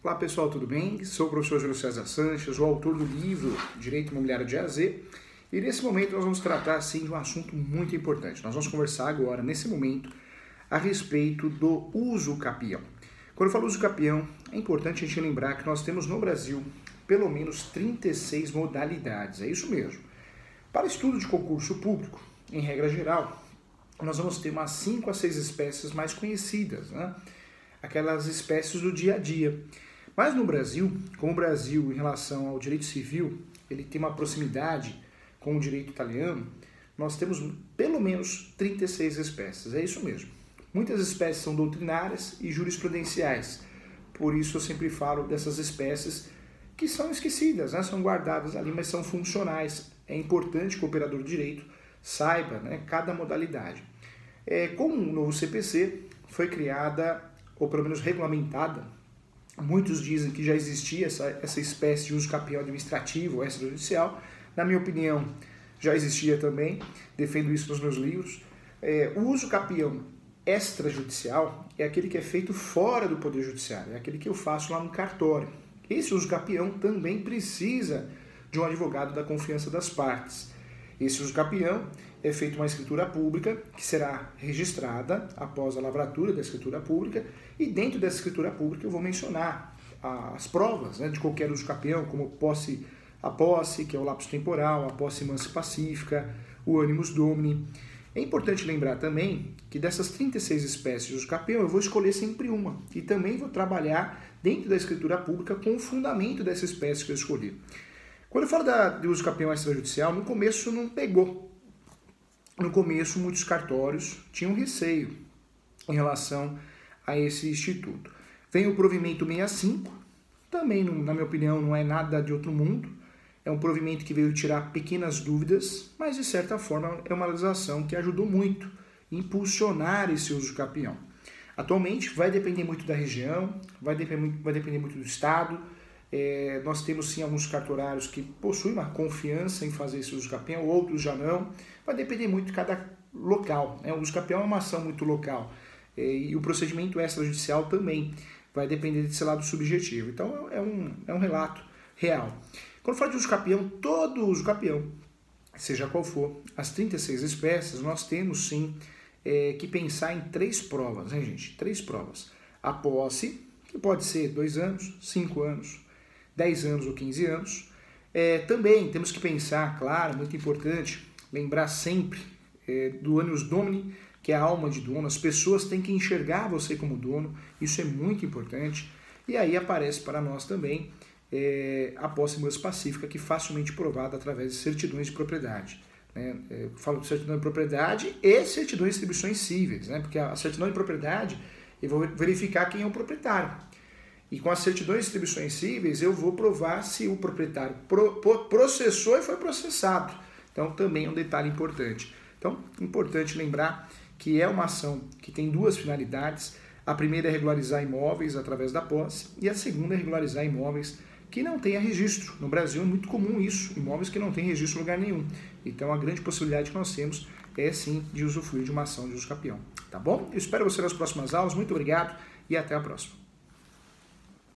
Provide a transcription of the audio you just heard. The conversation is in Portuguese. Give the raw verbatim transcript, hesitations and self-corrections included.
Olá pessoal, tudo bem? Sou o professor Júlio César Sanches, o autor do livro Direito Imobiliário de A a Z, e nesse momento nós vamos tratar assim, de um assunto muito importante. Nós vamos conversar agora, nesse momento, a respeito do uso capião. Quando eu falo uso capião, é importante a gente lembrar que nós temos no Brasil pelo menos trinta e seis modalidades, é isso mesmo. Para estudo de concurso público, em regra geral, nós vamos ter umas cinco a seis espécies mais conhecidas, né? Aquelas espécies do dia a dia. Mas no Brasil, como o Brasil, em relação ao direito civil, ele tem uma proximidade com o direito italiano, nós temos pelo menos trinta e seis espécies, é isso mesmo. Muitas espécies são doutrinárias e jurisprudenciais, por isso eu sempre falo dessas espécies que são esquecidas, né? São guardadas ali, mas são funcionais. É importante que o operador de direito saiba, né, cada modalidade. É, com o novo C P C, foi criada, ou pelo menos regulamentada, muitos dizem que já existia essa, essa espécie de uso capião administrativo ou extrajudicial. Na minha opinião, já existia também, defendo isso nos meus livros. É, o uso capião extrajudicial é aquele que é feito fora do Poder Judiciário, é aquele que eu faço lá no cartório. Esse uso capião também precisa de um advogado da confiança das partes. Esse uso capião é feito uma escritura pública, que será registrada após a lavratura da escritura pública, e dentro dessa escritura pública eu vou mencionar as provas, né, de qualquer uso capião, como posse, a posse, que é o lapso temporal, a posse mansa e pacífica, o animus domini. É importante lembrar também que dessas trinta e seis espécies de uso capião eu vou escolher sempre uma, e também vou trabalhar dentro da escritura pública com o fundamento dessa espécie que eu escolhi. Quando eu falo da, de uso capião extrajudicial, no começo não pegou. No começo, muitos cartórios tinham receio em relação a esse instituto. Vem o provimento sessenta e cinco, também, na minha opinião, não é nada de outro mundo. É um provimento que veio tirar pequenas dúvidas, mas, de certa forma, é uma legislação que ajudou muito a impulsionar esse uso capião. Atualmente, vai depender muito da região, vai depender, vai depender muito do estado. É, nós temos sim alguns cartorários que possuem uma confiança em fazer esse uso capião, outros já não. Vai depender muito de cada local, né? O uso capião é uma ação muito local, é, e o procedimento extrajudicial também vai depender desse lado subjetivo. Então é um, é um relato real. Quando falo de uso capião, todo uso capião, seja qual for, as trinta e seis espécies, nós temos sim é, que pensar em três provas, né, gente? Três provas. A posse, que pode ser dois anos, cinco anos, dez anos ou quinze anos. É, também temos que pensar, claro, muito importante, lembrar sempre é, do animus domini, que é a alma de dono. As pessoas têm que enxergar você como dono, isso é muito importante. E aí aparece para nós também é, a posse mansa pacífica, que é facilmente provada através de certidões de propriedade. Né? Eu falo de certidão de propriedade e certidões de distribuições cíveis, né? Porque a certidão de propriedade eu vou verificar quem é o proprietário. E com as certidões de distribuições cíveis, eu vou provar se o proprietário pro, processou e foi processado. Então, também é um detalhe importante. Então, importante lembrar que é uma ação que tem duas finalidades. A primeira é regularizar imóveis através da posse, e a segunda é regularizar imóveis que não tenha registro. No Brasil é muito comum isso, imóveis que não têm registro em lugar nenhum. Então, a grande possibilidade que nós temos é, sim, de usufruir de uma ação de uso capião. Tá bom? Eu espero você nas próximas aulas. Muito obrigado e até a próxima.